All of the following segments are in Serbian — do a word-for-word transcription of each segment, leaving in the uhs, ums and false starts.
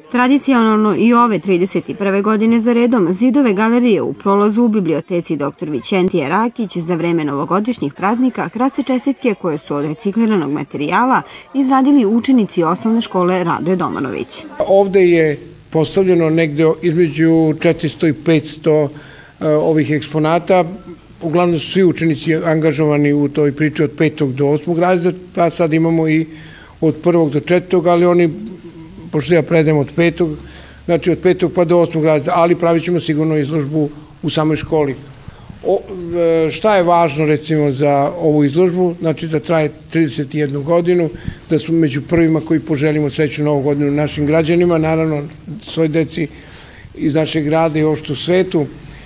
Tradicionalno i ove trideset prve godine za redom zidove galerije u prolazu u biblioteci doktor Vićentije Rakić za vreme novogodišnjih praznika krase čestitke koje su od recikliranog materijala izradili učenici osnovne škole Radoje Domanović. Ovde je postavljeno negde između četiristo i petsto ovih eksponata. Uglavnom su svi učenici angažovani u toj priči od petog do osmog razreda, pa sad imamo i od prvog do četvrtog, ali oni, pošto ja predajem od petog, znači od petog pa do osmog razreda, ali pravit ćemo sigurno izložbu u samoj školi. Šta je važno recimo za ovu izložbu? Znači da traje trideset jednu godinu, da smo među prvima koji poželimo srećnu novu godinu našim građanima, naravno svoj deci iz našeg grada i uopšte u svetu.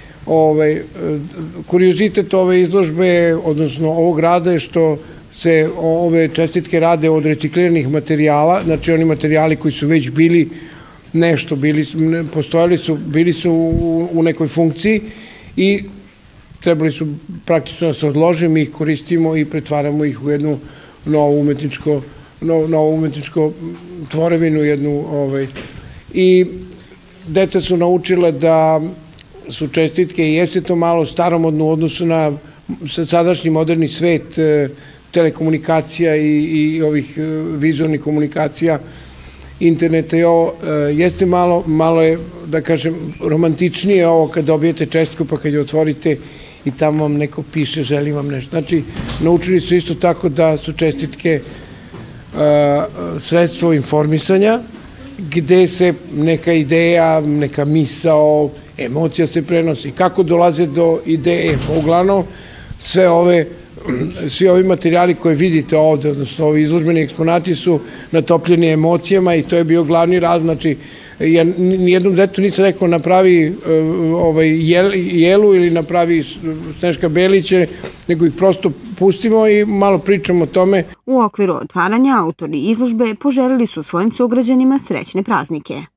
Kuriozitet ove izložbe, odnosno ovog rada je što se ove čestitke rade od recikliranih materijala, znači oni materijali koji su već bili nešto, postojali su, bili su u nekoj funkciji i trebali su praktično da se odlože, mi ih koristimo i pretvaramo ih u jednu novu umetničko, novu umetničko tvorevinu jednu. I deca su naučile da su čestitke i jeste to malo staromodno u odnosu na sadašnji moderni svet telekomunikacija i ovih vizualnih komunikacija, interneta i ovo, jeste malo, malo je, da kažem, romantičnije ovo kad dobijete čestitku pa kad je otvorite i tamo vam neko piše, želi vam nešto. Znači, naučili su isto tako da su čestitke sredstvo informisanja, gde se neka ideja, neka misao, emocija se prenosi. Kako dolaze do ideje? Uglavnom, sve ove svi ovi materijali koje vidite ovde, odnosno ovi izložbeni eksponati su natopljeni emocijama i to je bio glavni razlog. Znači, ja nijednom detetu nisam rekao napravi jelu ili napravi Sneška Beliće, nego ih prosto pustimo i malo pričamo o tome. U okviru otvaranja autori izložbe poželili su svojim sugrađanima srećne praznike.